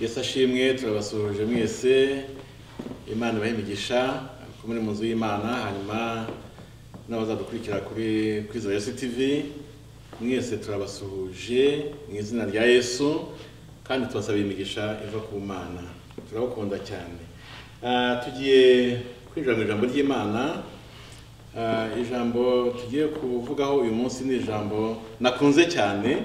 Yesu ashimwe turabasuhuje mwese Imana ibahimigisha muri munzu y'Imana hanyuma n'abazadukurikira kuri Kwizera Yesu TV mwese turabasuhuje mu izina rya Yesu kandi tubasabira imigisha iva ku Mana turabakunda cyane. Tugiye kwinjira mu ijambo ry'Imana. Ijambo tugiye kuvugaho uyu munsi ni ijambo nakunze cyane,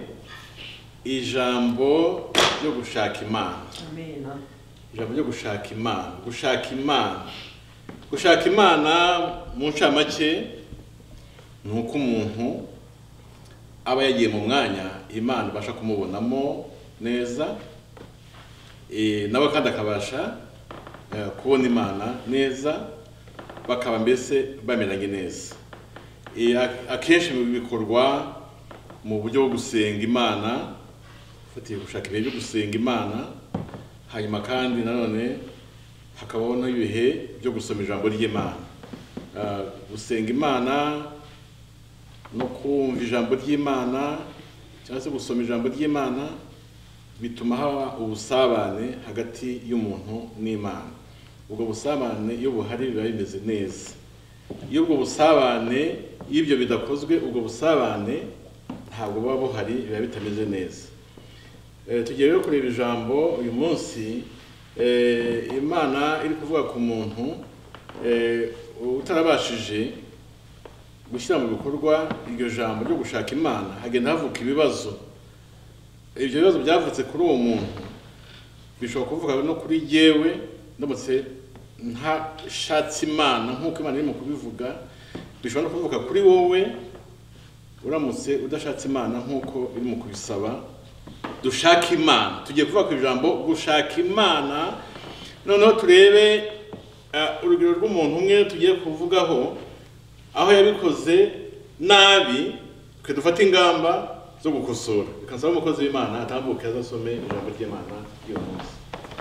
ijambo ryo gushaka Imana. Amen. Ijambo ryo gushaka Imana, gushaka Imana mu ncamake nuko umuntu aba yagiye mu mwanya Imana basha kumubonamo neza, nawe kandi akabasha kubona Imana neza, bakaba mbese bameranye neza. Akenshi bikorwa mu buryo bwo gusenga Imana, fatiye gushaka ibihe byo gusenga Imana, hanyuma kandi nanone hakabaho n'ibihe byo gusoma ijambo ry'Imana. Gusenga Imana no kumva ijambo ry'Imana cyangwa se gusoma ijambo ry'Imana bituma haba ubusabane hagati y'umuntu n'Imana. Ubwo busabane iyo buhari biba bimeze neza. Iyo ubwo busabane y'ibyo bidakozwe, ubwo busabane ntabwo buba buhari, biba bitameze neza. Tugiye rero kureba ijambo uyu munsi. Imana iri kuvuga ku muntu utarabashije gushyira mu bikorwa iryo jambo ryo gushaka Imana, hagenda havuka ibibazo. Ibyo bibazo byavutse kuri uwo muntu bishobora kuvuga no kuri jyewe ndamutse ntashatse Imana nk'uko Imana irimo kubivuga, bishobora no kuvuga kuri wowe uramutse udashatse Imana nk'uko irimo kubisaba. Dushaka Imana, tugiye kuvuga ku ijambo gushaka Imana. Noneho turebe urugero rw'umuntu umwe tugiye kuvugaho aho yabikoze nabi, twe dufata ingamba zo gukosora. Bikansaba umukozi w'Imana atambuke azasome ijambo ry'Imana y'uyu munsi.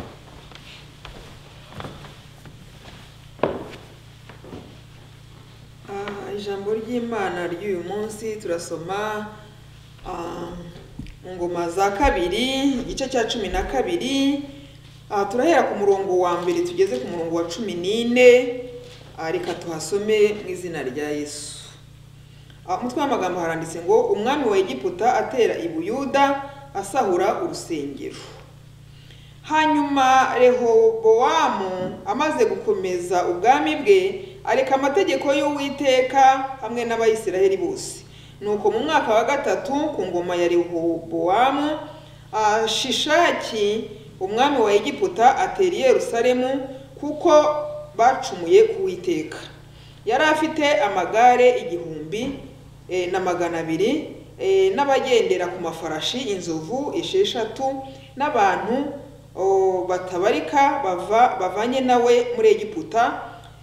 Ijambo ry'Imana ry'uyu munsi turasoma Ngoma za kabiri igice cya 12. Turahera ku murongo wa mbere tugeze ku murongo wa 14. Reka tuhasome mu izina rya Yesu. Umutwe w'amagambo haranditse ngo umwami wa Egiputa atera i Buyuda asahura urusengero. Hanyuma Rehobowamu amaze gukomeza ubwami bwe areka amategeko y'Uwiteka hamwe n'Abayisiraheli bose. Nuko mu mwaka wa gatatu ku ngoma ya Rehobowamu, Shishaki umwami wa Egiputa atera i Yerusalemu kuko bacumuye ku Uwiteka. Yari afite amagare 1,200 n'abagendera ku mafarashi inzovu 6 n'abantu batabarika bavanye nawe muri Egiputa,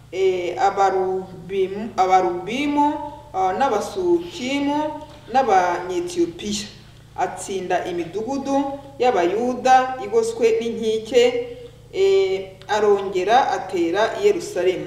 abarubimu n'abasukimu n'abanyetiyopiya. Atsinda imidugudu y'Abayuda igoswe n'inkike, arongera atera i Yerusalemu.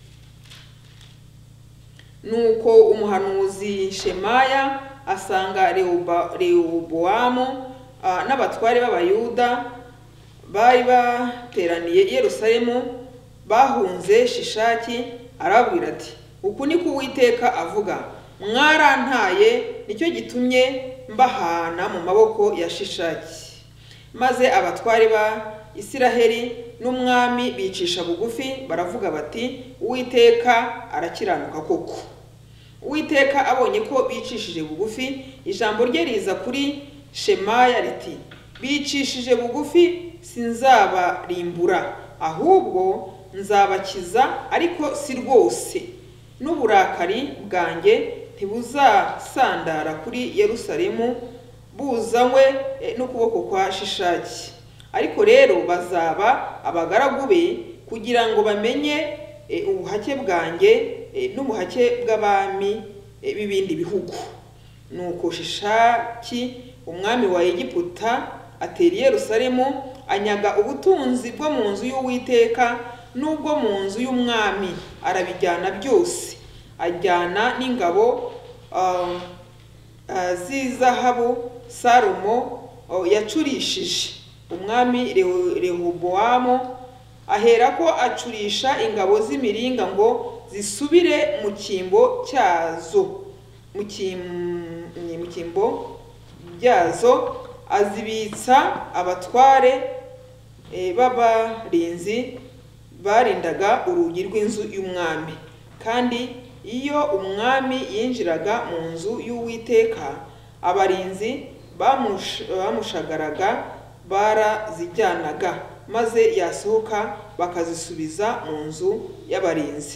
Nuko umuhanuzi Shemaya asanga Rehobowamu n'abatware b'Abayuda bari bateraniye i Yerusalemu bahunze Shishaki, arabwira ati uku ni ko Uwiteka avuga, mwarantaye nicyo gitumye mbahana mu maboko ya Shishaki. Maze abatware ba Isiraheli n'umwami bicisha bugufi baravuga bati Uwiteka arakiranuka koko. Uwiteka abonye ko bicishije bugufi, ijambo rye riza kuri Shemaya riti bicishije bugufi sinzabarimbura, ahubwo nzabakiza ariko si rwose. N'uburakari bwanjye ntibuzasandara kuri Yerusalemu buzanywe n'ukuboko kwa Shishaki. Ariko rero bazaba abagaragu be kugira ngo bamenye ubuhake bwanjye n'ubuhake bw'abami b'ibindi bihugu. Nuko Shishaki umwami wa Egiputa atera i Yerusalemu, anyaga ubutunzi bwo mu nzu y'Uwiteka n'ubwo mu nzu y'umwami, arabijyana byose. Ajyana n'ingabo z'izahabu Salomo yacurishije umwami Rehobowamu aherako acurisha ingabo z'imiringa ngo zisubire mu cyimbo cyazo, mu cyimbo byazo, azibitsa abatware b'abarinzi barindaga urugi rw'inzu y'umwami. Kandi iyo umwami yinjiraga mu nzu y'Uwiteka, abarinzi bamushagaraga barazijyanaga, maze yasohoka bakazisubiza mu nzu y'abarinzi.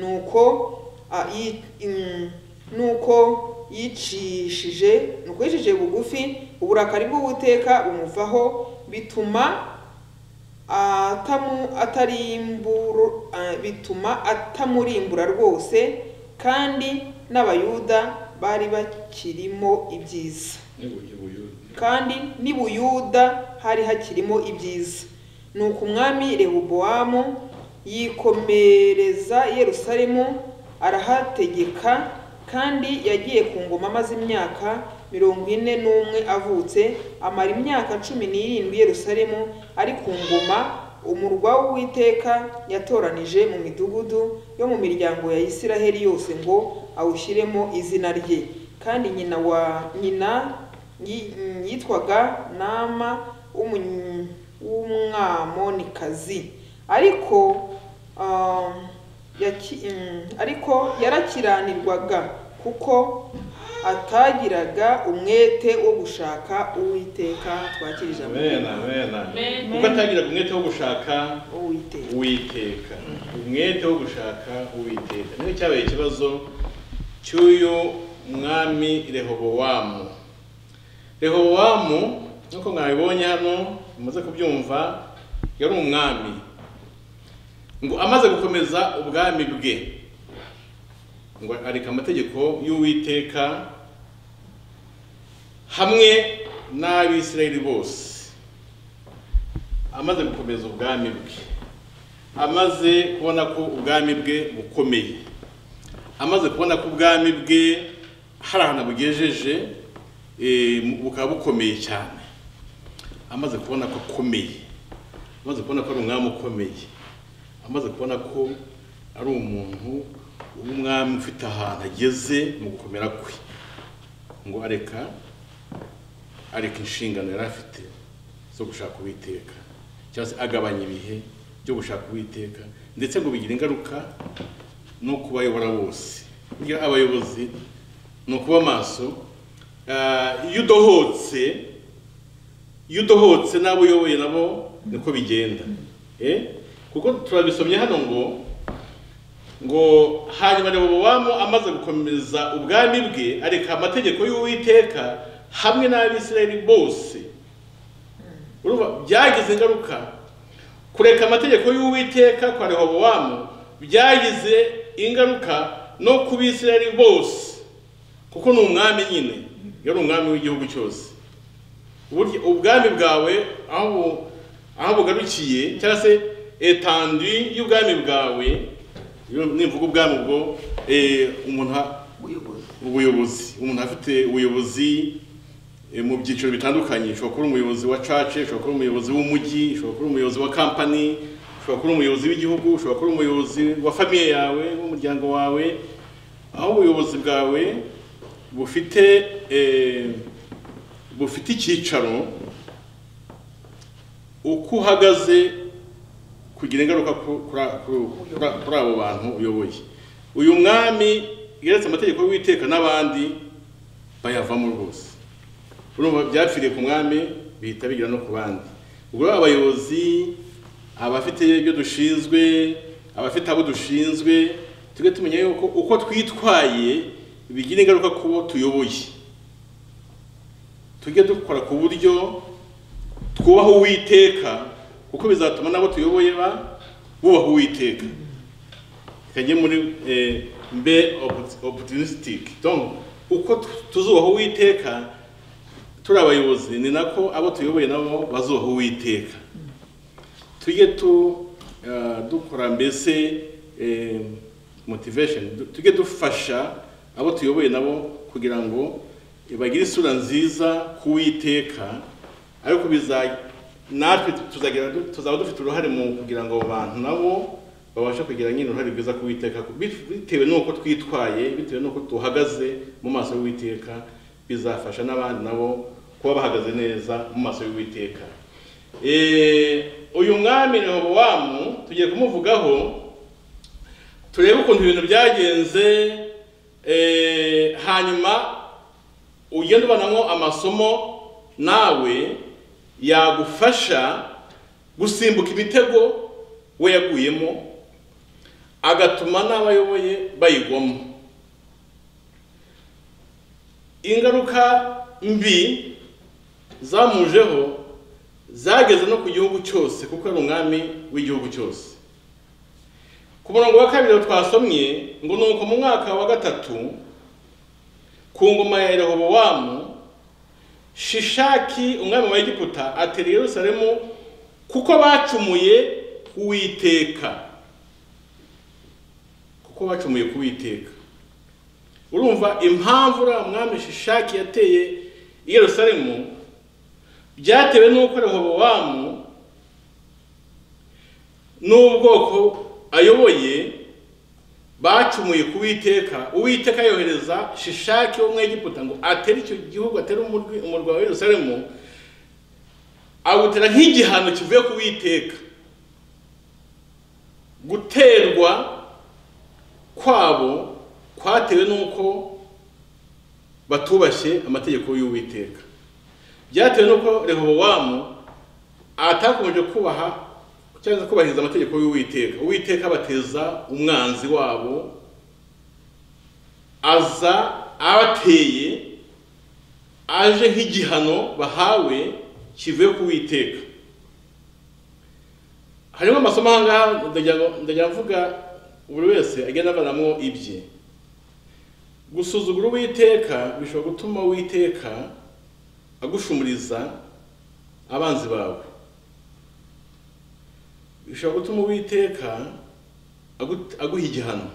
nuko yicishije bugufi, uburakari bw'Uwiteka bumuvaho, bituma atamurimbura rwose, kandi n'Abayuda bari bakirimo ibyiza. Kandi n'i Buyuda hari hakirimo ibyiza. Nuko umwami Rehobowamu yikomereza Yerusalemu, arahategeka, kandi yagiye ku ngoma amaze imyaka 41 avutse, amara imyaka 17 Yerusalemu ari ku ngoma. Umurwa w'Uwiteka yatoranije mu midugudu yo mu miryango ya Isiraheli yose ngo awushyiremo izina rye. Kandi nyina yitwaga Nama w'Umwamonikazi, ariko yarakiranirwaga kuko atagiraga umwete wo gushaka Uwiteka. Twakirije amen. Kuko atagiraga umwete wo gushaka Uwiteka, umwete wo gushaka Uwiteka niyo cyabaye ikibazo cy'uyu mwami Rehobowamu. Rehobowamu nuko mwabibonye hano mumaze kubyumva, yari umwami ngo amaze gukomeza ubwami bwe, ngo areka amategeko y'Uwiteka hamwe n'Abisirayeli bose. Amaze gukomeza ubwami bwe, amaze kubona ko ubwami bwe bukomeye, amaze kubona ko ubwami bwe hari ahantu bugejeje, bukaba bukomeye cyane, amaze kubona ko akomeye, amaze kubona ko ari umwami ukomeye, amaze kubona ko ari umuntu w'umwami ufite ahantu ageze mu gukomera kwe, ngo areka inshingano yari afite zo gushaka Uwiteka, cyangwa se agabanya ibihe byo gushaka Uwiteka, ndetse ngo bigira ingaruka no kubayobora bose. Burya abayobozi ni ukuba maso. Iyo udohotse n'abo uyoboye nabo niko bigenda. Kuko turabisomye hano ngo hanyuma Rehobowamu amaze gukomeza ubwami bwe, areka amategeko y'Uwiteka hamwe n'Abisirayeli bose. Urumva byagize ingaruka. Kureka amategeko y'Uwiteka kwa Rehobowamu byagize ingaruka no ku Bisirayeli bose, kuko ni umwami nyine, yari umwami w'igihugu cyose. Ubwami bwawe aho bugarukiye, cyangwa se etendu y'ubwami bwawe, nimvuga ubwami bwo umuntu ubuyobozi, umuntu afite ubuyobozi mu byiciro bitandukanye. Ushobora kuba umuyobozi wa church, ushobora kuba umuyobozi w'umujyi, ushobora kuba umuyobozi wa company, ushobora kuba umuyobozi w'igihugu, ushobora kuba umuyobozi wa famille yawe, w'umuryango wawe. Aho ubuyobozi bwawe bufite icyicaro, uko uhagaze kugira ingaruka kuri abo bantu uyoboye. Uyu mwami yeretse amategeko y'Uwiteka n'abandi bayavamo rwose. Urumva byapfiriye ku mwami, bihita bigira no ku bandi. Ubwo abayobozi, abafite ibyo dushinzwe, abafite abo dushinzwe, tujye tumenya yuko uko twitwaye bigira ingaruka kubo tuyoboye. Tujye dukora ku buryo twubaha Uwiteka, kuko bizatuma nabo tuyoboye bubaha Uwiteka. Kajye muri mbe opportunistic. Donc uko tuzubaha Uwiteka turi abayobozi, ni nako abo tuyoboye nabo bazubaha Uwiteka. Tujye dukora mbese motivation, tujye dufasha abo tuyoboye nabo kugira ngo bagire isura nziza ku Uwiteka, ariko natwe tuzaba dufite uruhare mu kugira ngo abo bantu nabo babashe kugira nyine uruhare rwiza ku Uwiteka, bitewe n'uko twitwaye, bitewe n'uko tuhagaze mu maso y'Uwiteka, bizafasha n'abandi nabo kuba bahagaze neza mu maso y'Uwiteka. Uyu mwami Rehobowamu tugiye kumuvugaho, turebe ukuntu ibintu byagenze, hanyuma ugenda ubanamo amasomo nawe yagufasha gusimbuka imitego we yaguyemo, agatuma n'abayoboye bayigwamo. Ingaruka mbi zamujeho zageze no ku gihugu cyose, kuko ari umwami w'igihugu cyose. Ku murongo wa 2 twasomye ngo nuko mu mwaka wa 3 ku ngoma ya Rehobowamu, Shishaki umwami wa Egiputa atera Yerusalemu kuko bacumuye Uwiteka. Kuko bacumuye ku Uwiteka. Urumva impamvu uriya mwami Shishaki yateye Yerusalemu byatewe n'uko Rehobowamu n'ubwoko ayoboye bacumuye ku Uwiteka. Uwiteka yohereza Shishaki wo mu Egiputa ngo atere icyo gihugu, atere umurwa wa Yerusalemu, awutera nk'igihano kivuye ku Uwiteka. Guterwa kwabo kwatewe n'uko batubashye amategeko y'Uwiteka. Byatewe n'uko Rehobowamu atakomeje kubaha cyangwa kubahiriza amategeko y'Uwiteka. Uwiteka bateza umwanzi wabo, aza abateye, aje nk'igihano bahawe kivuye ku Uwiteka. Harimo amasomo ahangaha ndagira mvuga buri wese agenda avanamo ibye. Gusuzugura Uwiteka bishobora gutuma Uwiteka agushumuriza abanzi bawe. Bishobora gutuma Uwiteka aguha igihano.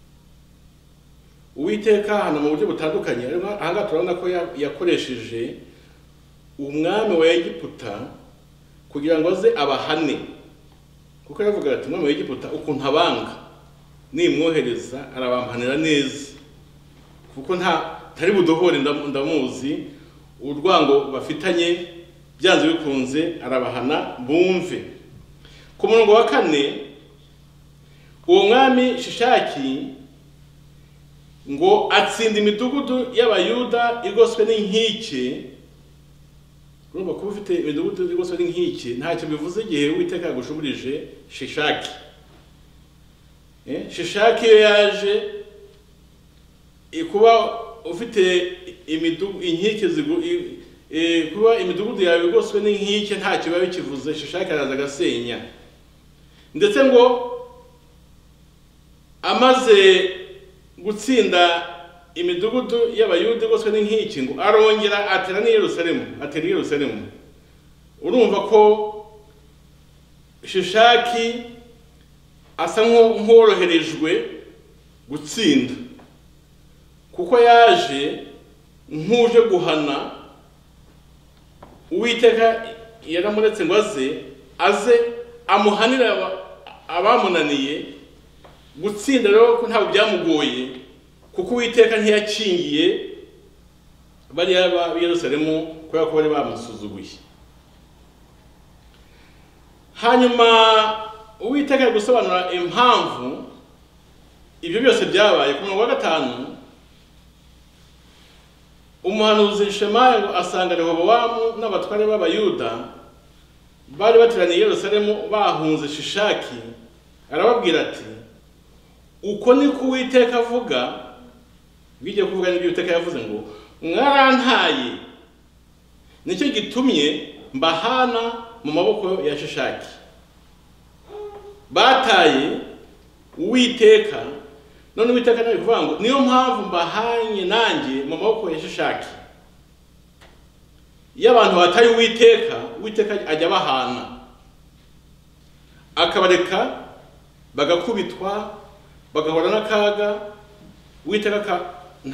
Uwiteka hano mu buryo butandukanye, ahangaha turabona ko yakoresheje umwami wa Egiputa kugira ngo aze abahane. Kuko yavuga ati umwami wa Egiputa ukuntu abanga, nimwohereza arabampanira neza, kuko ntari budohore ndamuzi, urwango bafitanye byanze bikunze arabahana bumve. Ku murongo wa 4 uwo mwami Shishaki ngo atsinda imidugudu y'Abayuda igoswe n'inkike. Urumva kuba ufite imidugudu igoswe n'inkike ntacyo bivuze igihe Uwiteka yagushuburije Shishaki. Shishaki iyo yaje kuba ufite inkike kuba imidugudu yawe igoswe n'inkike ntacyo biba bikivuze. Shishaki araza agasenya. Ndetse ngo amaze gutsinda imidugudu y'Abayuda igoswe n'inkike ngo arongera atera Yerusalemu. Urumva ko Shishaki asa nk'uworoherejwe gutsinda, kuko yaje nk'uje guhana. Uwiteka yaramuretse ngo aze amuhanira abamunaniye. Gutsinda rero ko ntabwo byamugoye, kuko Uwiteka ntiyakingiye bari Yerusalemu kubera ko bari bamusuzuguye. Hanyuma Uwiteka gusobanura impamvu ibyo byose byabaye. Ku murongo wa 5 umuhanuzi Shemaya ngo asanga Rehobowamu n'abatware b'Abayuda bari bateraniye Yerusalemu bahunze Shishaki. Arababwira ati, uko ni ko Uwiteka avuga. Bigiye kuvuga n'ibyo Uwiteka yavuze ngo mwarantaye, nicyo gitumye mbahana mu maboko ya Shishaki. Bataye Uwiteka, none Uwiteka nawe kuvuga ngo niyo mpamvu mbahanye nanjye mu maboko ya Shishaki. Iyo abantu bataye Uwiteka ajya bahana, akabareka bagakubitwa, bagahora n'akaga. Uwiteka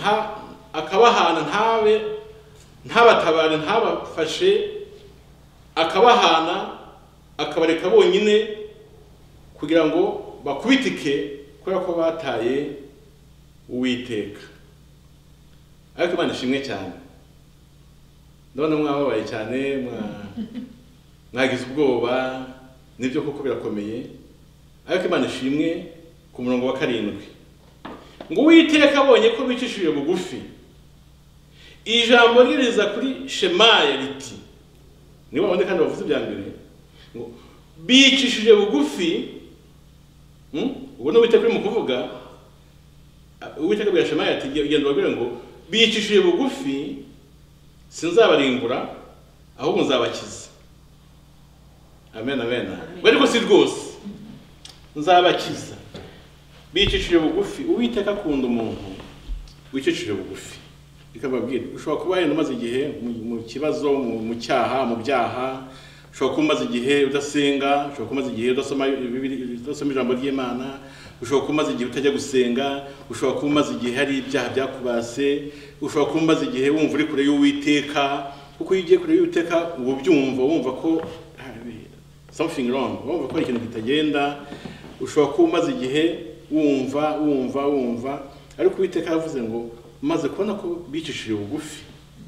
akabahana, ntabatabare, ntabafashe, akabahana akabareka bonyine kugira ngo bakubitike kubera ko bataye Uwiteka. Ariko Imana ishimwe cyane, ndabona mwababaye cyane, mwagize ubwoba, nibyo koko birakomeye. Ariko Imana ishimwe ku murongo wa 7 ngo Uwiteka abonye ko bicishije bugufi, ijambo ryiriza kuri Shemaya riti, niba wabonye kandi bavuze bya mbere ngo bicishije bugufi. Ubwo no Uwiteka uri mu kuvuga, Uwiteka bya Shemaya ati genda babwire ngo bicishije bugufi sinzabarimbura ahubwo nzabakiza. Amen amen. Ariko si rwose nzabakiza. Bicishije bugufi. Uwiteka akunda umuntu wicishije bugufi. Ikababwira ushobora kuba yenda umaze igihe mu kibazo, mu cyaha, mu byaha, ushobora kuba umaze igihe udasenga, ushobora kuba umaze igihe udasoma ijambo ry'Imana, ushobora kuba umaze igihe utajya gusenga, ushobora kuba umaze igihe hari ibyaha byakubase, ushobora kuba umaze igihe wumva uri kure y'Uwiteka, kuko iyo ugiye kure y'Uwiteka ubu byumva, wumva ko something wrong, wumva ko ikintu kitagenda. Ushobora kuba umaze igihe wumva, ariko Uwiteka yavuze ngo maze kubona ko bicishije bugufi,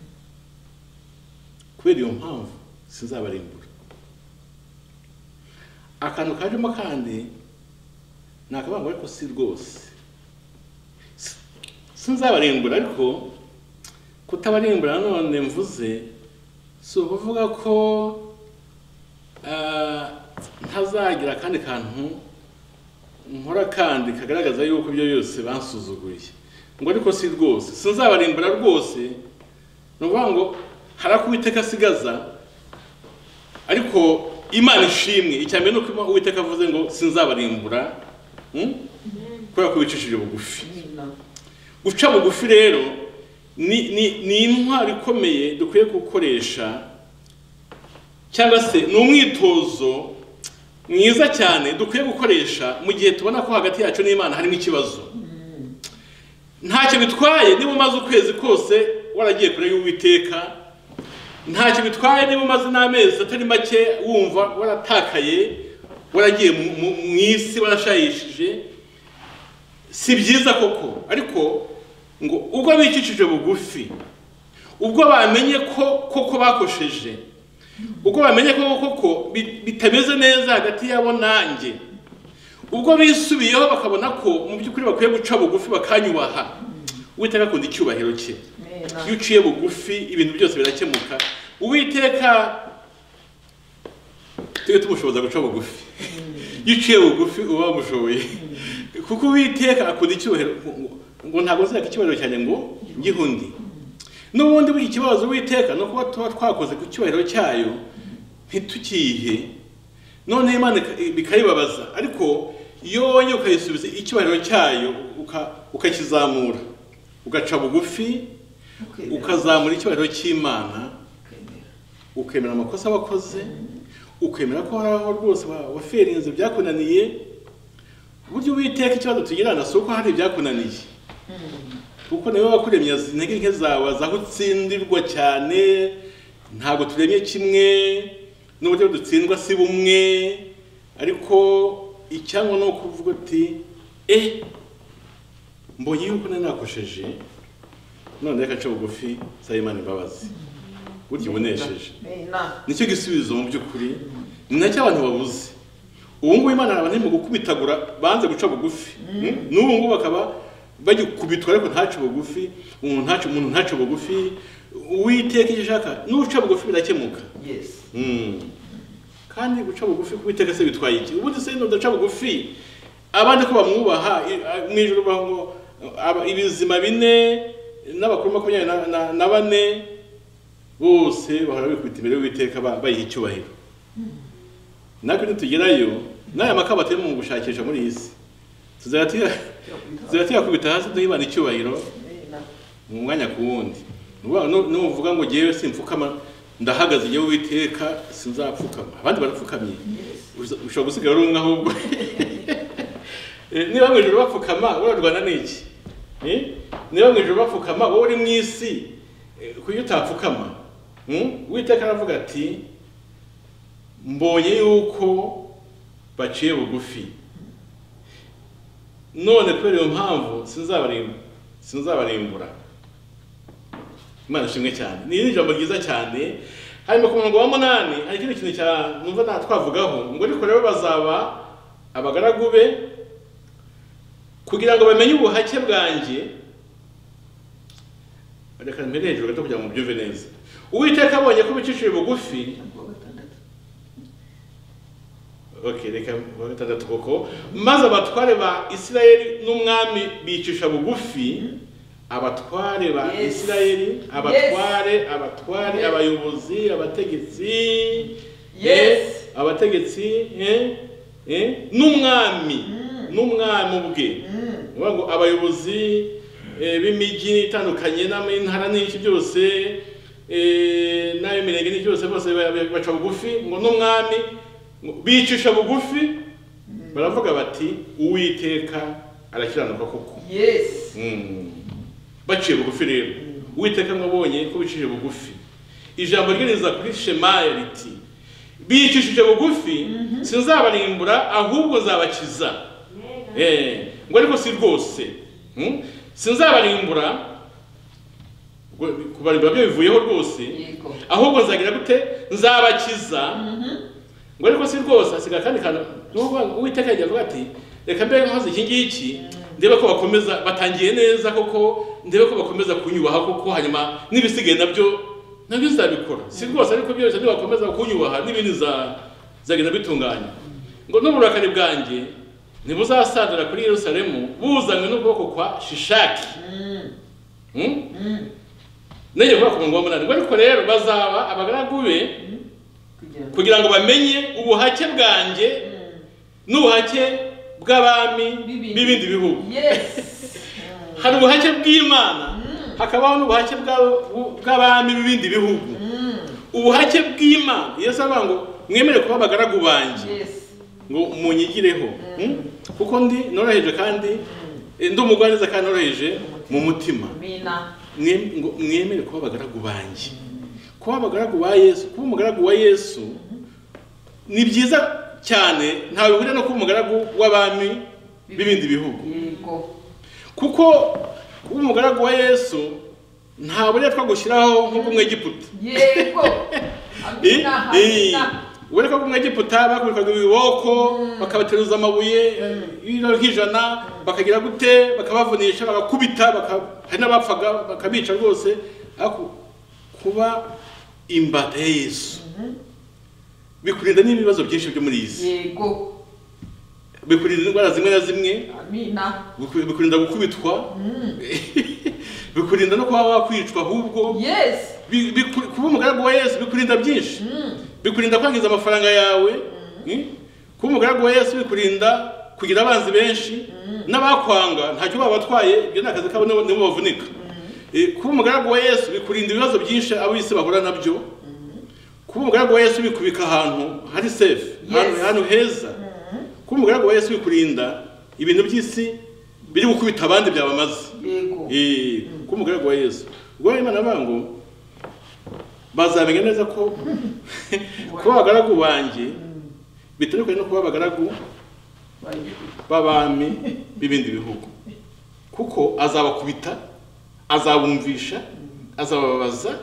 kubera iyo mpamvu sinzabarimbura. Akantu kajemo kandi nakabango ariko si rwose sinzabarimbura, ariko kutabarimbura none mvuze si ukuvuga ko ntazagira kandi kantu nkora kandi kagaragaza yuko ibyo byose bansuzuguye, ngo ariko si rwose sinzabarimbura rwose. Nuvuga ngo harako Uwiteka asigaza, ariko Imana ishimwe icyambere nuko Uwiteka avuze ngo sinzabarimbura kubera ko bicishije bugufi. Guca bugufi rero ni intwaro ikomeye dukwiye gukoresha, cyangwa se ni umwitozo mwiza cyane dukwiye gukoresha mu gihe tubona ko hagati yacu n'Imana harimo ikibazo. Ntacyo bitwaye niba umaze ukwezi kose waragiye kure y'Uwiteka, ntacyo bitwaye niba umaze n'amezi atari make wumva waratakaye, waragiye mu isi warashayishije, si byiza koko. Ariko ngo ubwo bicishije bugufi, ubwo bamenye ko koko bakosheje, ubwo bamenye ko koko bitameze neza hagati yabo nanjye, ubwo bisubiyeho bakabona ko mu by'ukuri bakwiye guca bugufi bakanyubaha, Uwiteka akunda icyubahiro cye. Iyo uciye bugufi ibintu byose birakemuka. Uwiteka tuye tumushoboza guca bugufi. Iyo uciye bugufi uba wamushoboye, kuko Uwiteka akunda icyubahiro, ngo ntabwo nzaka icyubahiro cyane ngo gihundi. N'ubundi buri kibazo Uwiteka no kuba twakoze ku cyubahiro cyayo ntitukihe, none Imana bikayibabaza. Ariko iyo wonye ukayisubiza icyubahiro cyayo ukakizamura, ugaca bugufi, ukazamura icyubahiro cy'Imana, ukemera amakosa wakoze, ukemera ko haraho rwose waferinze byakunaniye. Buryo Uwiteka ikibazo tugirana si uko hari ibyakunaniye, kuko nawe wakuremye intege nke zawe aho utsindirwa cyane. Ntabwo turemye kimwe, n'uburyo dutsindwa si bumwe, ariko icyangwa no kuvuga uti mbonye yuko nakosheje, none reka nca bugufi nsaba Imana imbabazi. Buryo ubonesheje nicyo gisubizo mu by'ukuri, ni nacyo abantu babuze. Ubu ngubu Imana abantu mu gukubitagura banze guca bugufi, n'ubu ngubu bakaba bagikubitwa ariko ntacu bugufi. Umuntu ntacu bugufi. Uwiteka icyo ashaka n'uca bugufi birakemuka. Kandi guca bugufi Uwiteka se bitwaye iki? Ubundi se ndaca bugufi abandi ko bamwubaha mu ijuru baho ibizima 4 n'abakuru 24 bose bahora bikubita imbere y'Uwiteka bayiha icyubahiro. Nako nitugerayo n'aya makaba atari mu gushakisha muri isi, tuzatiya kubita hasi duhimana icyubahiro mu mwanya ku wundi. Nuvuga ngo jewe simfukama ndahagaze yewe Uwiteka sinzapfukama, abandi barapfukamye, ushobora gusigara rumwe ahubwo. Niba mwijuru bapfukama urarwana n'iki? Niba mwijuru bapfukama wowe uri mu isi kuyo utapfukama. Uwiteka aravuga ati mbonye yuko baciye bugufi, none kubera iyo mpamvu sinzabarimbura. Imana ishimwe cyane. Ni ijambo ryiza cyane. Hanyuma ku murongo wa 8 hari ikindi kintu numva twavugaho ngo ariko rero bazaba abagaragu be kugira ngo bamenye ubuhake bwanjye. Reka mbere hejuru gato kugira ngo mubyumve neza. Uwiteka abonye ko bicishije bugufi. Okay, reka gatandatu koko. Maze abatware ba Isirayeli n'umwami bicisha bugufi. Abatware ba Isirayeli, abatware, abayobozi, abategetsi, abategetsi, n'umwami ubwe. Ngo abayobozi b'imijyi itandukanye n'intara n'iki byose, n'abemirenge n'iki byose bose baca bugufi, ngo n'umwami bicisha bugufi, baravuga bati Uwiteka arakiranuka koko. Baciye bugufi rero. Uwiteka mwabonye ko bicishije bugufi. Ijambo ryiriza kuri Shemaya riti bicishije bugufi sinzabarimbura ahubwo nzabakiza. Ngo ariko si rwose. Sinzabarimbura kubarimbura byo bivuyeho rwose. Ahubwo nzagira gute? Nzabakiza. Ngo ariko si rwose asiga kandi Uwiteka yagiye avuga ati reka mbe nkoze iki ngiki ndebe ko bakomeza batangiye neza koko, ndebe ko bakomeza kunyubaha koko, hanyuma nibisigaye nabyo zabikora. Si rwose ariko byose nibakomeza kunyubaha n'ibindi zagenda bitunganya. Ngo n'uburakari bwanjye ntibuzasandara kuri Yerusalemu buzanywe n'ubwoko kwa Shishaki. Neye kwa ku ngoma nani. Ngo ariko rero bazaba abagaragu be kugira ngo bamenye ubuhake bwanjye n'ubuhake bw'abami b'ibindi bihugu. Hari ubuhake bw'Imana, hakabaho n'ubuhake bw'abami b'ibindi bihugu. Ubuhake bw'Imana Yesu avuga ngo mwemere kuba abagaragu banjye, ngo munyigireho, kuko ndi noroheje kandi ndi umugwaneza kandi noroheje mu mutima. Ngo mwemere kuba abagaragu banjye. Kuba abagaragu ba Yesu, kuba umugaragu wa Yesu ni byiza cyane, ntawe bihurira no kuba umugaragu w'abami b'ibindi bihugu. Kuko kuba umugaragu wa Yesu nta buriya twagushyiraho nk'uko Umwegiputa. Ureka ko Umwegiputa bakurikaga ibiboko, bakabateruza amabuye y'ibiro nk'ijana, bakagira gute, bakabavunisha, bagakubita, hari n'abapfaga bakabica rwose. Kuba imbata ya Yesu bikurinda n'ibibazo byinshi byo muri isi. Bikurinda indwara zimwe na zimwe. Bikurinda gukubitwa. Bikurinda no kuba wakwicwa ahubwo. Kuba umugaragu wa Yesu bikurinda byinshi. Bikurinda kwangiza amafaranga yawe. Kuba umugaragu wa Yesu bikurinda kugira abanzi benshi n'abakwanga ntacyo babatwaye, ibyo nakazi kabo nibo bavunika. Kuba umugaragu wa Yesu bikurinda ibibazo byinshi ab'isi bahura nabyo. Kuba umugaragu wa Yesu bikubika ahantu hari safe, ahantu heza. Kuba umugaragu wa Yesu bikurinda ibintu by'isi biri gukubita abandi byabamaze. Kuba umugaragu wa Yesu. Ubwo Imana abango bazamenya neza ko kuba abagaragu banjye bitandukanye no kuba abagaragu b'abami b'ibindi bihugu. Kuko azabakubita, azabumvisha, azababaza,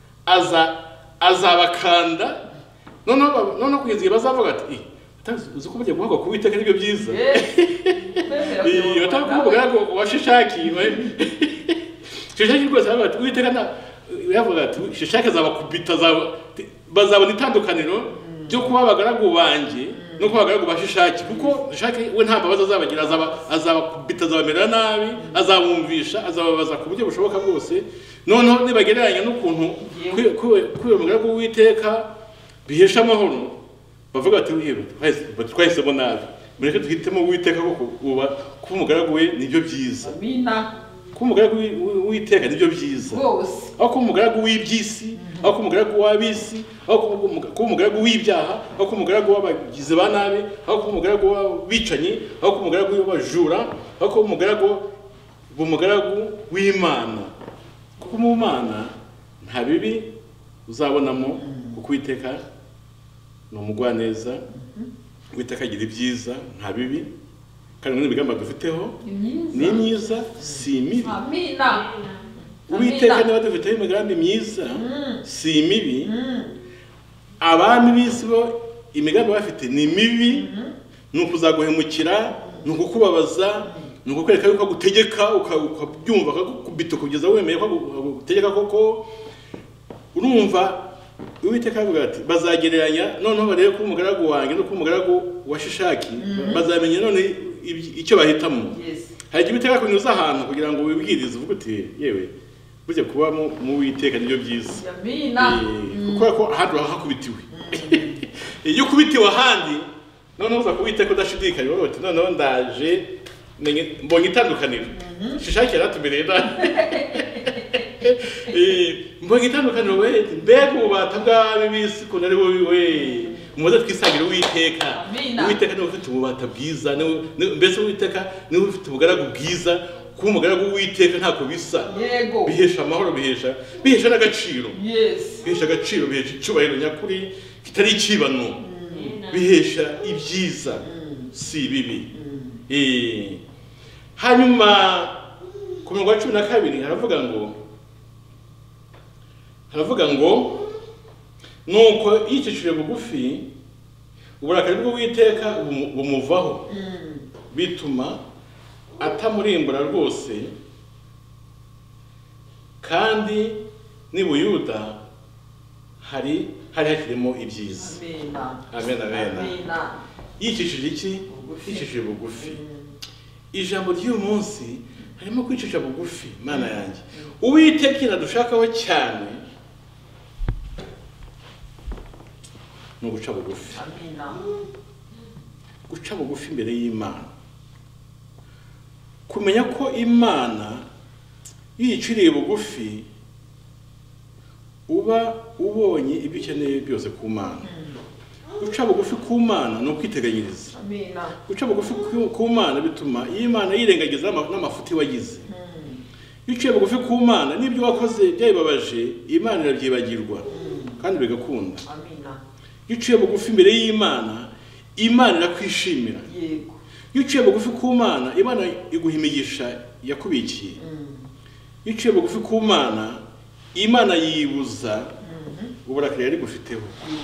azabakanda, noneho kugeza igihe bazavuga ati uzi ko bagiye guhabwa ku Uwiteka nibyo byiza. Batari kuvuga umugaragu wa Shishaki. Shishaki rwose aravuga ati Uwiteka yavuga ati Shishaki azabakubita, bazabona itandukaniro ryo kuba abagaragu banjye no kuba abagaragu ba Shishaki. Kuko Shishaki we nta mbabazi azabagira, azabakubita, azabamerera nabi, azabumvisha, azababaza ku buryo bushoboka bwose. Noneho nibagereranya n'ukuntu kuba umugaragu w'Uwiteka bihesha amahoro, bavuga ati twahisemo nabi, mureke duhitemo Uwiteka kuko kuba umugaragu we nibyo byiza. Kuba umugaragu w'Uwiteka nibyo byiza. Aho kuba umugaragu w'iby'isi, aho kuba umugaragu w'ab'isi, aho kuba umugaragu w'ibyaha, aho kuba umugaragu w'abagizi ba nabi, aho kuba umugaragu w'abicanyi, aho kuba umugaragu w'abajura, aho kuba umugaragu w'Imana. Kuko mu Mana nta bibi uzabonamo, kuko Uwiteka ni umugwaneza, Uwiteka agira ibyiza nta bibi, kandi n'imigambi dufiteho ni myiza si mibi. Amina. Uwiteka niba dufiteho imigambi myiza si mibi, abami b'isi bo imigambi bafite ni mibi, ni ukuzaguhemukira, ni ukukubabaza, ni ukukwereka yuko agutegeka ukabyumva akagukubita kugeza wemeye ko agutegeka koko. Urumva Uwiteka avuga ati bazagereranya noneho barebe ko umugaragu wanjye no ko umugaragu wa Shishaki bazamenya none icyo bahitamo. Hari igihe Uwiteka kunyuza ahantu kugira ngo wibwirize uvuge uti yewe burya kuba mu Uwiteka nibyo byiza. Amina. Kuko ko ahandi hakubitiwe. Iyo kubitiwe ahandi noneho uza kuwiteka udashidikanya uti noneho ndaje mbonye itandukaniro. Shishaki yaratubereye da. Mbonye itandukaniro we mbega ububata bw'abi bisi ko nari we muze twisangira Uwiteka. Uwiteka niwe ufite ububata bwiza, mbese Uwiteka niwe ufite ubugaragu bwiza. Kuba umugaragu w'Uwiteka ntako bisa. Yego. Bihesha amahoro, bihesha n'agaciro. Yes. Bihesha agaciro, bihesha icyubahiro nyakuri kitari ikibano. Bihesha ibyiza si bibi. Hanyuma ku murongo wa 12 haravuga ngo nuko yicishije bugufi uburakari bw'Uwiteka bumuvaho, bituma atamurimbura rwose, kandi ni Buyuda hari hakirimo ibyiza. Amen. Amena. Yicishije iki? Yicishije bugufi. Ijambo ry'uyu munsi harimo kwicisha bugufi. Mana yanjye, Uwiteka nadushakaho cyane no guca bugufi. Amina. Guca bugufi imbere y'Imana, kumenya ko Imana yiciriye bugufi uba ubonye ibyo ukeneye byose ku Mana. Guca bugufi ku Mana no kwiteganyiriza. Amina. Guca bugufi ku Mana bituma Imana yirengagiza n'amafuti wagize. Yiciye bugufi ku Mana n'ibyo wakoze byayibabaje, Imana irabyibagirwa kandi bigakunda. Amina. Yiciye bugufi imbere y'Imana, Imana irakwishimira. Yego. Yiciye bugufi ku Mana, Imana iguha imigisha yakubikiye. Yiciye bugufi ku Mana, Imana yibuza uburakari yari gufiteho.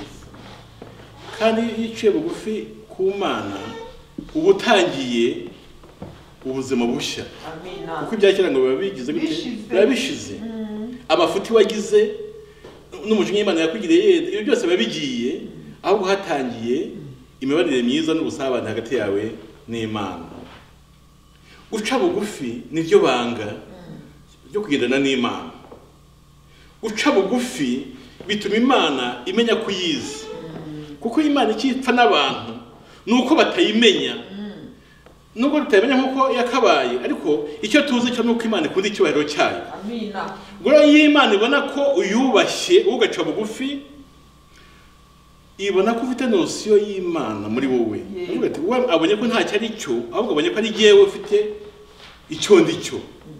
Kandi yiciye bugufi ku Mana ubutangiye ubuzima bushya. Amina. Kuko ibyakira ngo babigize gute? Babishize. Amafuti wagize n'umujinya Imana yakugiriye ibyo byose babigiye, ahubwo hatangiye imibanire myiza n'ubusabane hagati yawe n'Imana. Guca bugufi niryo banga ryo kugendana n'Imana. Guca bugufi bituma Imana imenya kuyizi. Kuko Imana ikipfa n'abantu nuko batayimenya. Nubwo tutayimenya nkuko yakabaye, ariko icyo tuzi cyo nuko Imana ikunda icyubahiro cyayo. Amina. Gura y'Imana ibona ko uyubashye ugaca bugufi, ibona ko ufite nosiyo y'Imana muri wowe. Avuga ati uwa abonye ko nta cyari cyo, ahubwo abonye ko ari giyewe ufite icyo ndicyo.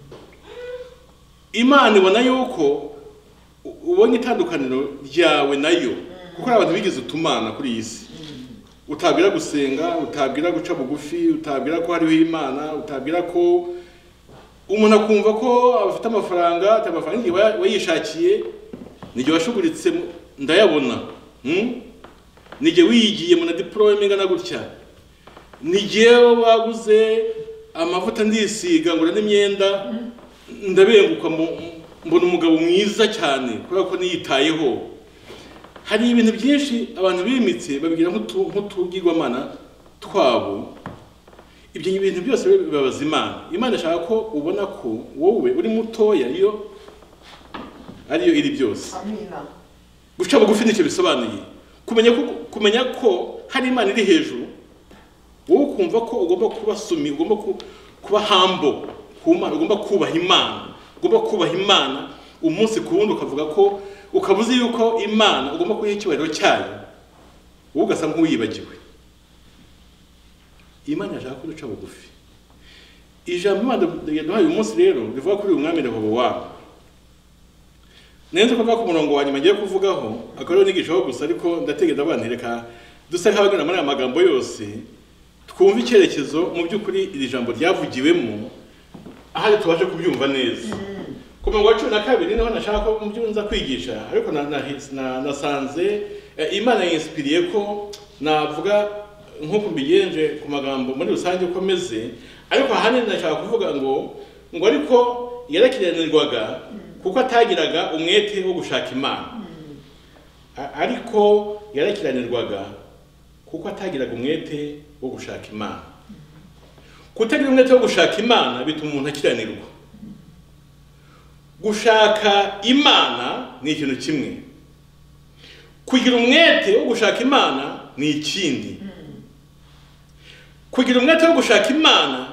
Imana ibona yuko ubonye itandukaniro ryawe nayo, kuko abantu bigeze utumana kuri iyi si. Utabwira gusenga, utabwira guca bugufi, utabwira ko hariho Imana, utabwira ko umuntu akumva ko afite amafaranga, atamafaranga wayishakiye, nige washuguritse ndayabona. Nige wiyigiye mu na diplome ingana gutya. Nige waguze amavuta ndisiga ngura n'imyenda, ndabenguka mbona umugabo mwiza cyane kubera ko niyitayeho. Hari ibintu byinshi abantu bimitse babigira nk'utugirwamana twabo. Ibyo bintu byose bibabaza Imana. Imana ishaka ko ubona ko wowe uri mutoya iyo ariyo iri byose. Amina. Guca bugufi nicyo bisobanuye. Kumenya ko hari Imana iri hejuru, wowe ukumva ko ugomba kuba sumi, ugomba kuba humble ku Mana, ugomba kubaha Imana, ugomba kubaha Imana umunsi ku wundi, ukavuga ko ukabuze yuko Imana ugomba kuyiha icyubahiro cyayo, wowe ugasa nk'uyibagiwe. Imana yashaka ko duca bugufi. Ijambo Imana yaduhaye uyu munsi rero rivuga kuri uyu mwami Rehobowamu. nenze kuva ku murongo wa nyuma ngiye kuvugaho akora nigishaho gusa ariko ndategeza abantereka dusa nk'abagana muri aya magambo yose twumva icyerekezo mu by'ukuri iri jambo ryavugiwemo ahari tubashe kubyumva neza. Ku murongo wa 12 niho nashaka ko mubyunza kwigisha ariko nasanze Imana yinspiriye ko navuga nk'uko mbigenje ku magambo muri rusange ukomeze, ariko ahanini nashaka kuvuga ngo ariko yarakiranirwaga kuko atagiraga umwete wo gushaka Imana. Ariko yarakiranirwaga kuko atagiraga umwete wo gushaka Imana. Kutagira umwete wo gushaka Imana bituma umuntu akiranirwa. Gushaka Imana ni ikintu kimwe, kugira umwete wo gushaka Imana ni ikindi. Kugira umwete wo gushaka Imana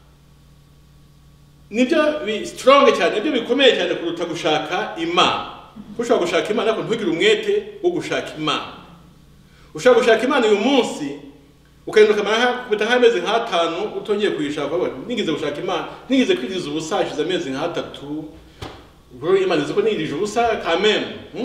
nibyo strong cyane, nibyo bikomeye cyane kuruta gushaka Imana. Ushaka gushaka Imana ariko ntugire umwete wo gushaka Imana. Ushaka gushaka Imana uyu munsi ukarinduka kubita nk'amezi nk'atanu utongeye kuyishaka, nigeze gushaka Imana, nigeze kwiriza ubusa hashize amezi nk'atatu, bro Imana ziko nirije ubusa kamen.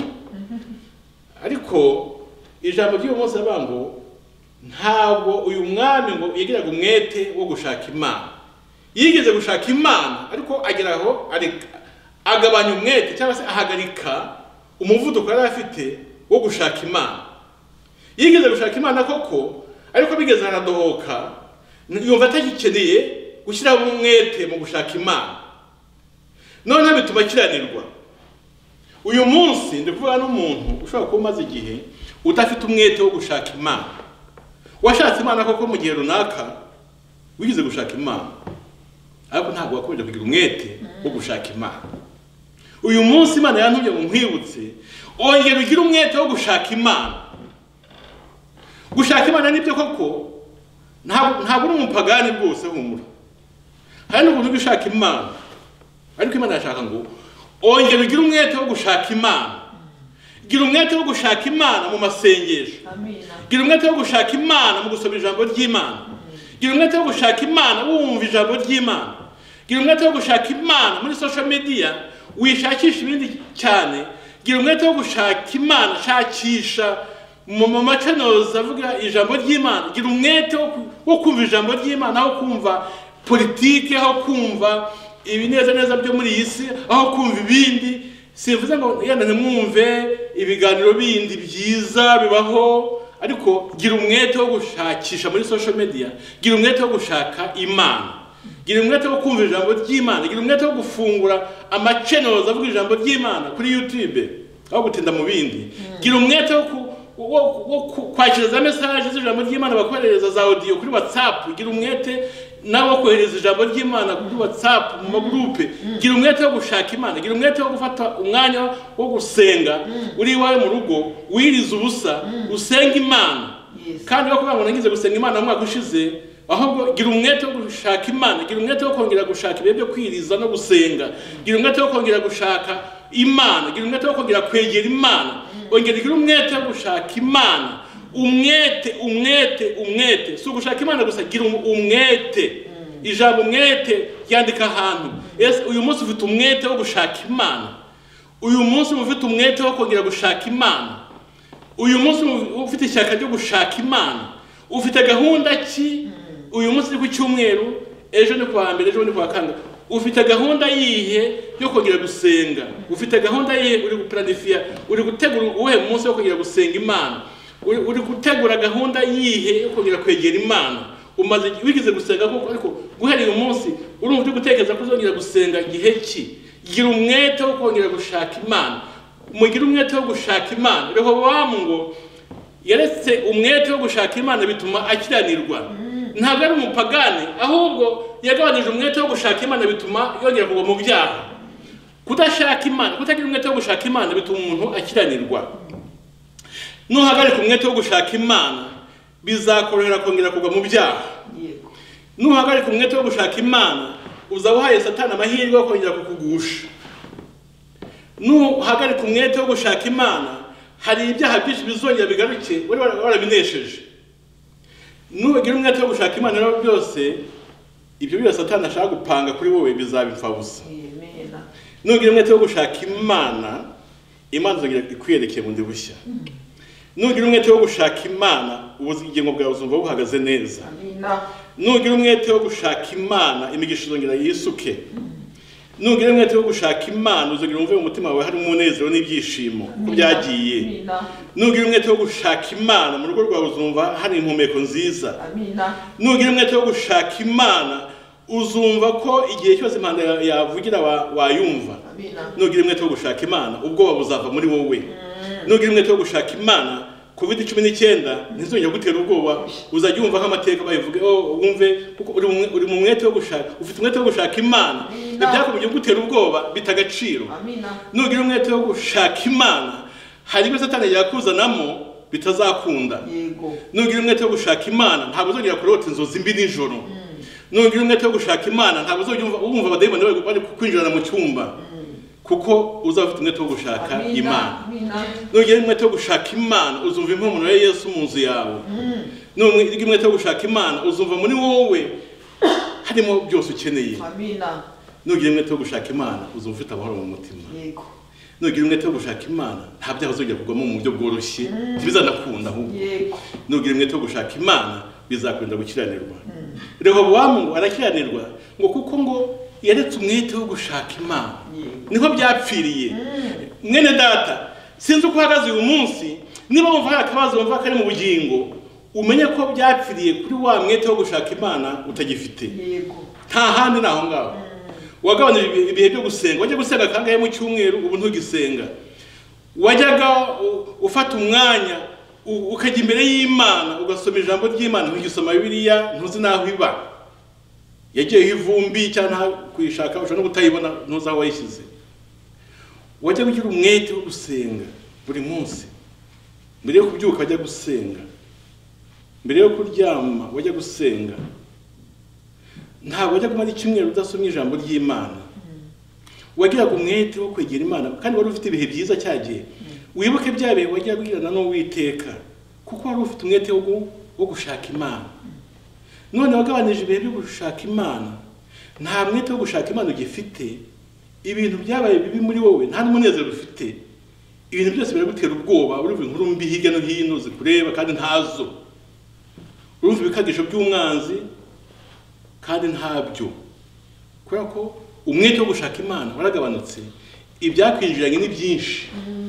Ariko ijambo ry'uyu munsi abango ntabwo uyu mwami ngo yigiraga umwete wo gushaka Imana. Yigeze gushaka Imana ariko ageraho agabanya umwete cyangwa se ahagarika umuvuduko yari afite wo gushaka Imana. Yigeze gushaka Imana koko ariko bigeze aradohoka, yumva atagikeneye gushyira umwete mu gushaka Imana. None bituma kiranirwa. Uyu munsi ndi kuvuga n'umuntu ushobora kuba umaze igihe udafite umwete wo gushaka Imana. Washatse Imana koko mu gihe runaka, wigize gushaka Imana ariko ntabwo wakomeje kugira umwete wo gushaka Imana. Uyu munsi Imana yantumye mu nkwibutse ongera ugira umwete wo gushaka Imana. Gushaka Imana nibyo koko ntabwo uri umupagani rwose humura. Hari n'ukuntu gushaka Imana ariko Imana yashaka ngo ongera ugira umwete wo gushaka Imana. Gira umwete wo gushaka Imana mu masengesho. Gira umwete wo gushaka Imana mu gusoma ijambo ry'Imana. Gira umwete wo gushaka Imana wumva ijambo ry'Imana. Gira umwete wo gushaka Imana muri social media wishakisha ibindi cyane. Gira umwete wo gushaka Imana, shakisha mu channels avuga ijambo ry'Imana. Gira umwete wo kumva ijambo ry'Imana, aho kumva politike, aho kumva ibineza byo muri iyi si, aho kumva ibindi. Simvuze ngo yenda ntimwumve ibiganiro bindi byiza bibaho, ariko gira umwete wo gushakisha muri social media. Gira umwete wo gushaka Imana. Gira umwete wo kumva ijambo ry'Imana. Gira umwete wo gufungura channels avuga ijambo ry'Imana kuri YouTube aho gutinda mu bindi. Gira umwete wo kwakira message z'ijambo ry'Imana bakohereza za audio kuri WhatsApp. Gira umwete nawo kohereza ijambo ry'Imana kuri WhatsApp mu magroupe. Gira umwete wo gushaka Imana. Gira umwete wo gufata umwanya wo gusenga uri wawe mu rugo, wiriza ubusa usenga Imana. Kandi bakuvuga ngo nagize gusenga Imana mu mwaka ushize, ahubwo gira umwete wo gushaka Imana. Gira umwete wo kongera gushaka ibihe byo kwiriza no gusenga. Gira umwete wo kongera gushaka Imana. Gira umwete wo kongera kwegera Imana. Ongera gira umwete wo gushaka Imana. Umwete si ugushaka Imana gusa, gira umwete. Ijambo umwete ryandika ahantu. Yes, uyu munsi ufite umwete wo gushaka Imana. Uyu munsi ufite umwete wo kongera gushaka Imana. Uyu munsi ufite ishyaka ryo gushaka Imana. Ufite gahunda ki? Uyu munsi ni ku cyumweru, ejo ni kwa mbere, ejo ni kwa kane. Ufite gahunda yihe yo kongera gusenga? Ufite gahunda yihe uri guplanifia, uri gutegura uwe munsi wo kongera gusenga Imana? Uri gutegura gahunda yihe yo kongera kwegera Imana? Umaze wigize gusenga koko, ariko guhera uyu munsi urumva uri gutekereza ko uzongera gusenga gihe ki? Gira umwete wo kongera gushaka Imana. Mugira umwete wo gushaka Imana. Rehobowamu ngo yaretse umwete wo gushaka Imana bituma akiranirwa. Ntabwo ari umupagani, ahubwo yagabanije umwete wo gushaka Imana bituma yongera kugwa mu byaha. Kudashaka Imana, kutagira umwete wo gushaka Imana bituma umuntu akiranirwa. Nuhagarika umwete wo gushaka Imana bizakorohera kongera kugwa mu byaha. Nuhagarika umwete wo gushaka Imana uzabahaye Satani amahirwe yo kongera kukugusha. Nuhagarika umwete wo gushaka Imana hari ibyaha byinshi bizongera bigaruke warabinesheje. Nugira umwete wo gushaka Imana rero byose ibyo byose Satani ashaka gupanga kuri wowe bizabipfa busa. Nugira umwete wo gushaka Imana Imana izongera ikwerekeye bundi bushya. Nugira umwete wo gushaka Imana, ubugingo bwawe uzumva buhagaze neza. Nugira umwete wo gushaka Imana, imigisha izongera yisuke. Nugira umwete wo gushaka Imana, uzogira umve mu mutima wawe hari umunezero n'ibyishimo ko byagiye. Nugira umwete wo gushaka Imana, mu rugo rwawe uzumva hari impumeko nziza. Nugira umwete wo gushaka Imana, uzumva ko igihe cyose Imana yavugira wayumva. Nugira umwete wo gushaka Imana, ubwoba buzava muri wowe. Nugira umwete wo gushaka Imana, COVID-19 ntizongera gutera ubwoba, uzajya wumva nk'amateka bayivuge, wumve kuko uri mu mwete wo gushaka, ufite umwete wo gushaka Imana, ibyakubye gutera ubwoba bitagaciro. Nugira umwete wo gushaka Imana, hari ibyo Satani yakuzanamo bitazakunda. Nugira umwete wo gushaka Imana, ntabwo uzongera kurota inzozi mbi nijoro. Nugira umwete wo gushaka Imana, ntabwo uzongera wumva abadayimoni bari kwinjirana mu cyumba, kuko uzaba ufite umwete wo gushaka Imana. Nugira umwete wo gushaka Imana, uzumva impumuro ya Yesu mu nzu yawe. Nugira umwete wo gushaka Imana, uzumva muri wowe harimo byose ukeneye. Nugira umwete wo gushaka Imana, uzumva ufite amahoro mu mutima. Nugira umwete wo gushaka Imana, nta byaha uzongera kugwamo mu buryo bworoshye, bizanakunda ahubwo. Nugira umwete wo gushaka Imana, bizakwenda gukiranirwa. Rehobowamu ngo arakiranirwa ngo kuko ngo yaretse umwete wo gushaka Imana, niho byapfiriye. Mwene data, sinzi uko uhagaze uyu munsi, niba wumva hari akabazo wumva kari mu bugingo, umenye ko byapfiriye kuri wa mwete wo gushaka Imana utagifite. Nta handi naho ngaho. Wagabanije ibihe byo gusenga, wajya gusenga kangahe mu cyumweru, ubu ntugisenga. Wajyaga ufata umwanya ukajya imbere y'Imana ugasoma ijambo ry'Imana, ntugisoma Bibiliya, ntuzi naho iba. Yagiyeho ivumbi cyangwa kuyishaka ushobora no kutayibona, ntuzi aho wayishyize. Wajya kugira umwete wo gusenga buri munsi. Mbere yo kubyuka wajya gusenga, mbere yo kuryama wajya gusenga. Ntabwo wajya kumara icyumweru udasomye ijambo ry'Imana. Wagiraga umwete wo kwegera Imana, kandi wari ufite ibihe byiza cyagiye. Wibuke bya bihe wajya kugirana n'Uwiteka, kuko wari ufite umwete wo gushaka Imana. None wagabanije ibihe byo gushaka Imana, nta mwete wo gushaka Imana ugifite. Ibintu byabaye bibi muri wowe, nta n'umunezero ufite. Ibintu byose biragutera ubwoba, urumva inkuru mbi hirya no hino zikureba kandi ntazo. Urumva ibikagisho by'umwanzi kandi ntabyo. Kubera ko umwete wo gushaka Imana waragabanutse, ibyakwinjiranye ni byinshi.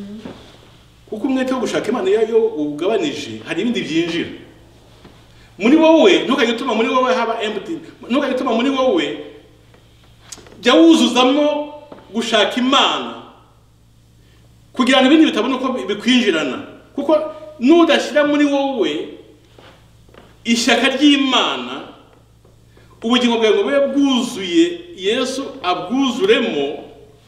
Kuko umwete wo gushaka Imana iyo ugabanije, hari ibindi byinjira muri wowe. Ntukajye utuma muri wowe haba empty, ntukajye utuma muri wowe jya wuzuzamo gushaka Imana, kugira ngo ibindi bitabona uko bikwinjirana. Kuko nudashyira muri wowe ishyaka ry'Imana, ubugingo bwawe ngo bube bwuzuye, Yesu abwuzuremo,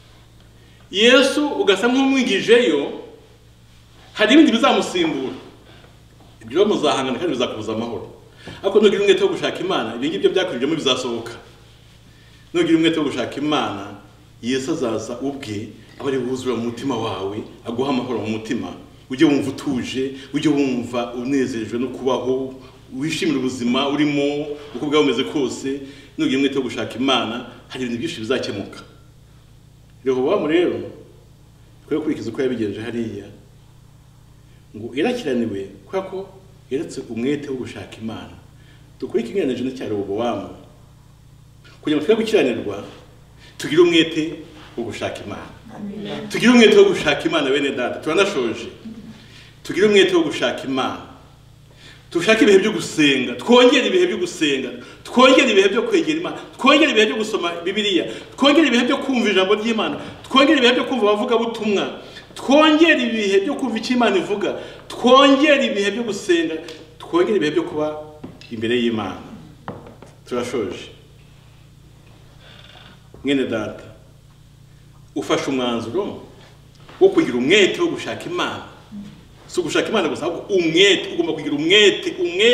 Yesu ugasa nk'umwigijeyo, hari ibindi bizamusimbura. Ibyo muzahangana kandi bizakubuza amahoro. Ariko nugira umwete wo gushaka Imana, ibyo ngibyo byakurijemo bizasohoka. Nugira umwete wo gushaka Imana, Yesu azaza ubwe abari buzura mu mutima wawe, aguha amahoro mu mutima. Ujye wumva utuje, ujye wumva unezerejwe no kubaho, wishimira ubuzima urimo uko bwawe umeze kose. Nugira umwete wo gushaka Imana, hari ibintu byinshi bizakemuka. Rehobowamu rero twe kurikiza uko yabigenje hariya, ngo irakiraniwe kwa ko yeretse umwete wo gushaka Imana. Dukurike ingene jeno cya Rehobowamu, kugira ngo twe gukiranirwa, tugire umwete wo gushaka Imana. Tugire umwete wo gushaka Imana bene data, turanashoje. Tugire umwete wo gushaka Imana. Tushaka ibihe byo gusenga, twongere ibihe byo gusenga, twongere ibihe byo kwegera Imana, twongere ibihe byo gusoma Bibiliya, twongere ibihe byo kumva ijambo ry'Imana, twongere ibihe byo kumva abavuga butumwa, twongere ibihe byo kumva icyo Imana ivuga, twongere ibihe byo gusenga, twongere ibihe byo kuba imbere y'Imana. Turashoje. Mwene data, ufashe umwanzuro wo kugira umwete wo gushaka Imana. So gushaka Imana gusa, umwete, ugomba kugira umwete,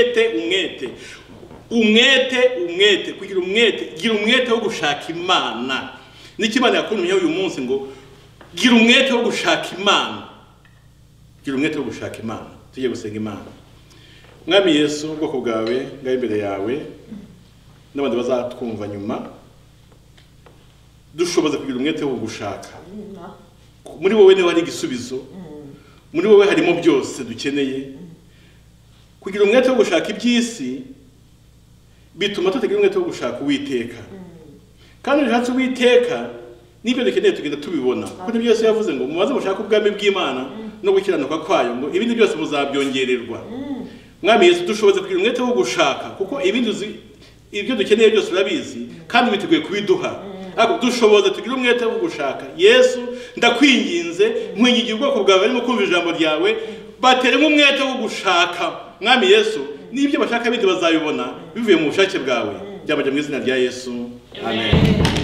kugira umwete, gira umwete wo gushaka Imana. Niki Imana yakuntumye uyu munsi ngo gira umwete wo gushaka Imana. Gira umwete wo gushaka Imana. Tujye gusenga Imana. Mwami Yesu, ubwoko bwawe ngaho imbere yawe, n'abandi bazatwumva nyuma, dushoboze kugira umwete wo gushaka. muri wowe niho hari igisubizo, muri wowe harimo byose dukeneye. Kugira umwete wo gushaka iby'isi bituma tutagira umwete wo gushaka Uwiteka. Kandi ushatse Uwiteka n'ibyo dukeneye tugenda tubibona. Kuko nibyo Yesu yavuze ngo mumaze mushaka ubwami bw'Imana no gukiranuka kwayo, ngo ibindi byose muzabyongererwa. Mwami Yesu dushoboze kugira umwete wo gushaka, kuko ibyo dukeneye byose urabizi kandi biteguye kubiduha. Ariko dushoboze tugira umwete wo gushaka. Yesu ndakwinginze, nkwigiye ubwoko bwawe barimo kumva ijambo ryawe, bateremo umwete wo gushaka. Mwami Yesu n'ibyo bashaka bindi bazabibona bivuye mu bushake bwawe. Byabajya mu izina rya Yesu. Amen.